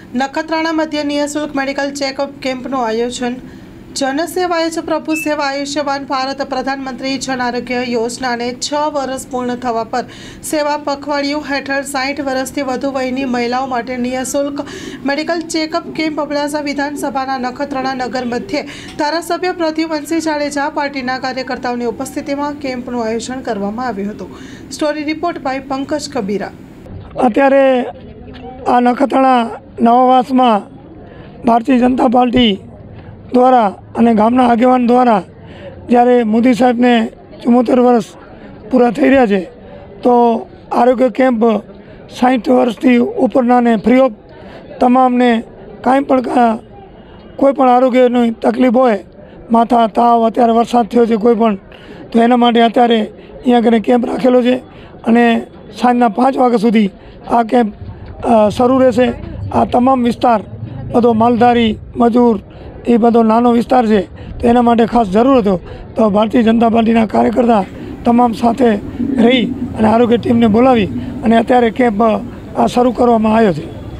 નખત્રાણા મધ્ય નિઃશુલ્ક medical checkup કેમ્પનું આયોજન। જનસેવા એ જ પ્રભુ સેવા આયુષ્યમાન ભારત પ્રધાનમંત્રી જન આરોગ્ય યોજનાને 6 વર્ષ પૂર્ણ થવા પર સેવા પખવાડિયું હેઠળ 60 વર્ષથી વધુ વયની મહિલાઓ માટે નિઃશુલ્ક મેડિકલ ચેકઅપ કેમ્પ અબડાસા વિધાનસભાના નખત્રાણા નગર મધ્યે ધારાસભ્ય પ્રદ્યુમનસિંહ જાડેજા પાર્ટીના કાર્યકર્તાઓની ઉપસ્થિતિમાં કેમ્પનું આયોજન કરવામાં આવ્યું હતું। Story report by Pankaj Kabira. અત્યારે આ નખત્રાણા નવાવાસમાં ભારતીય જનતા પાર્ટી દ્વારા અને ગામના આગેવાન દ્વારા જ્યારે મોદી સાહેબને 74 વર્ષ પૂરા થઈ રહ્યા છે તો આરોગ્ય કેમ્પ 60 વર્ષથી ઉપરનાને ફ્રી ઓફ તમામને કોઈ પણ આરોગ્યની તકલીફ હોય, માથા તાવ, અત્યારે વરસાદ થયો છે કોઈ પણ, તો એના માટે અત્યારે અહીંયા આગળ કેમ્પ રાખેલો છે અને સાંજના 5 વાગ્યા સુધી આ કેમ્પ શરૂ રહેશે। આ તમામ વિસ્તાર બધો માલધારી મજૂર એ બધો નાનો વિસ્તાર છે, તો એના માટે ખાસ જરૂર હતો તો ભારતીય જનતા પાર્ટીના કાર્યકર્તા તમામ સાથે રહી અને આરોગ્ય ટીમને બોલાવી અને અત્યારે કેમ્પ શરૂ કરવામાં આવ્યો છે।